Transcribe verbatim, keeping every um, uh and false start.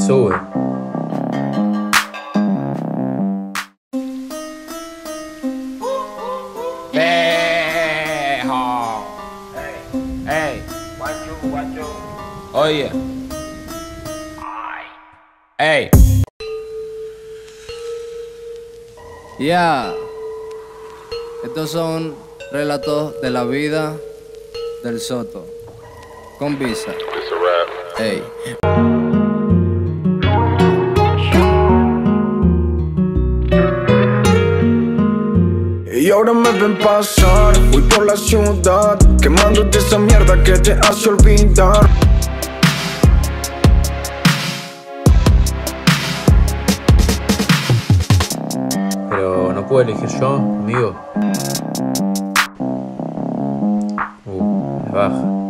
sube. Dejo. Ey, Guacho, guacho. oye. Ey. Ya, estos son relatos de la vida del Soto, con Visa. Ey. Y ahora me ven pasar, voy por la ciudad, quemándote esa mierda que te hace olvidar. Pero no puedo elegir yo, amigo. Uh, es baja.